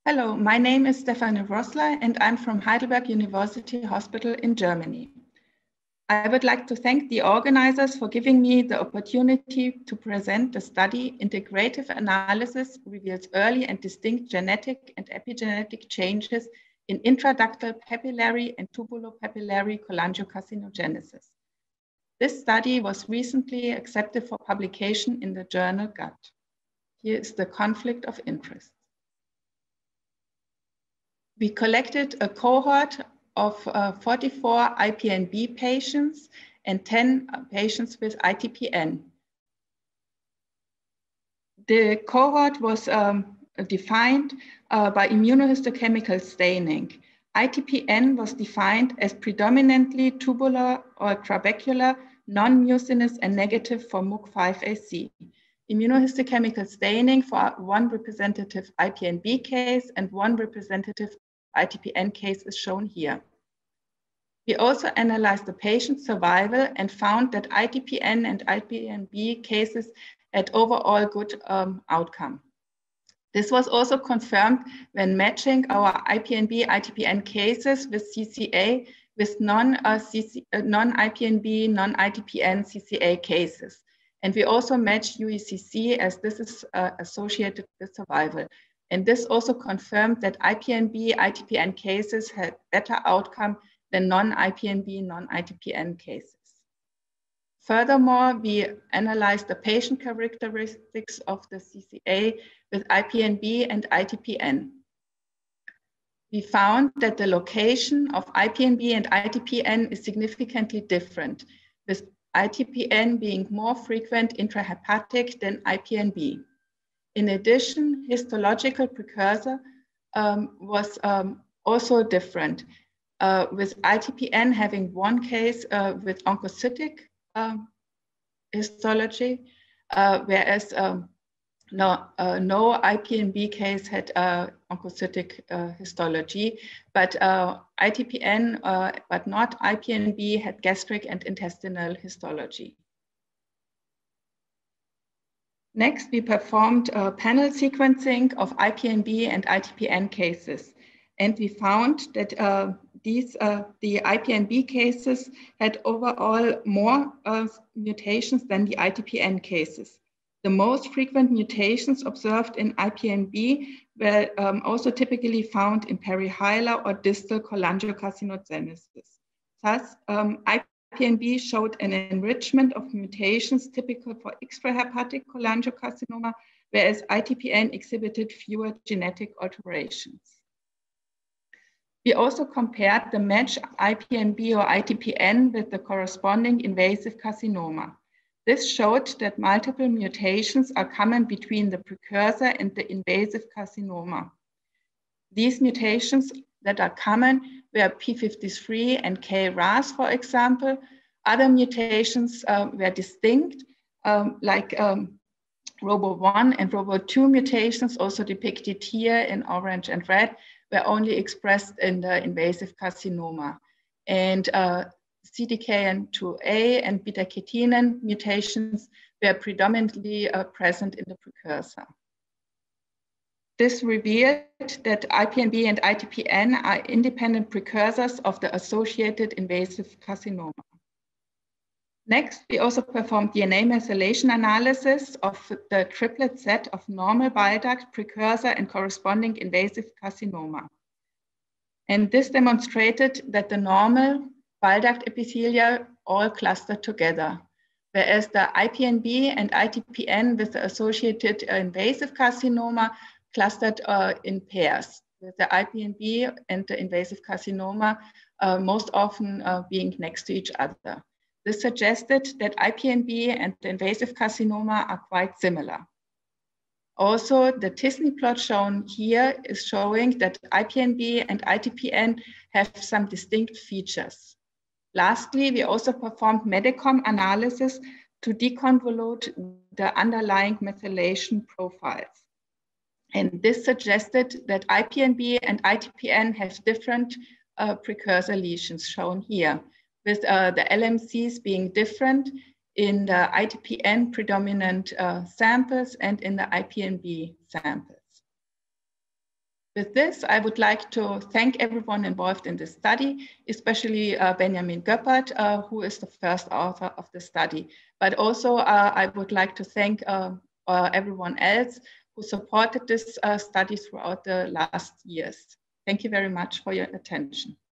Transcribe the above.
Hello, my name is Stefanie Rossler and I'm from Heidelberg University Hospital in Germany. I would like to thank the organizers for giving me the opportunity to present the study Integrative Analysis Reveals Early and Distinct Genetic and Epigenetic Changes in Intraductal Papillary and Tubulopapillary Cholangiocarcinogenesis. This study was recently accepted for publication in the journal Gut. Here is the conflict of interest. We collected a cohort of 44 IPNB patients and 10 patients with ITPN. The cohort was defined by immunohistochemical staining. ITPN was defined as predominantly tubular or trabecular, non-mucinous and negative for MUC5AC. Immunohistochemical staining for one representative IPNB case and one representative ITPN case is shown here. We also analyzed the patient survival and found that ITPN and IPNB cases had overall good outcome. This was also confirmed when matching our IPNB, ITPN cases with CCA with non-IPNB, non-ITPN CCA cases. And we also matched UECC as this is associated with survival. And this also confirmed that IPNB, ITPN cases had better outcome than non-IPNB, non-ITPN cases. Furthermore, we analyzed the patient characteristics of the CCA with IPNB and ITPN. We found that the location of IPNB and ITPN is significantly different, with ITPN being more frequent intrahepatic than IPNB. In addition, histological precursor was also different, with ITPN having one case with oncocytic histology, whereas no IPNB case had oncocytic histology, but ITPN, but not IPNB, had gastric and intestinal histology. Next, we performed panel sequencing of IPNB and ITPN cases. And we found that the IPNB cases had overall more mutations than the ITPN cases. The most frequent mutations observed in IPNB were also typically found in perihilar or distal cholangiocarcinogenesis. Thus, IPNB showed an enrichment of mutations typical for extrahepatic cholangiocarcinoma, whereas ITPN exhibited fewer genetic alterations. We also compared the matched IPNB or ITPN with the corresponding invasive carcinoma. This showed that multiple mutations are common between the precursor and the invasive carcinoma. These mutations that are common were P53 and KRAS, for example. Other mutations were distinct, like ROBO1 and ROBO2 mutations, also depicted here in orange and red, were only expressed in the invasive carcinoma. And CDKN2A and beta-catenin mutations were predominantly present in the precursor. This revealed that IPNB and ITPN are independent precursors of the associated invasive carcinoma. Next, we also performed DNA methylation analysis of the triplet set of normal bile duct, precursor, and corresponding invasive carcinoma. And this demonstrated that the normal bile duct epithelia all clustered together, whereas the IPNB and ITPN with the associated invasive carcinoma clustered in pairs, with the IPNB and the invasive carcinoma most often being next to each other. This suggested that IPNB and the invasive carcinoma are quite similar. Also, the t-SNE plot shown here is showing that IPNB and ITPN have some distinct features. Lastly, we also performed MEDICOM analysis to deconvolute the underlying methylation profiles. And this suggested that IPNB and ITPN have different precursor lesions shown here, with the LMCs being different in the ITPN predominant samples and in the IPNB samples. With this, I would like to thank everyone involved in this study, especially Benjamin Göppert, who is the first author of the study. But also, I would like to thank everyone else who supported this study throughout the last years. Thank you very much for your attention.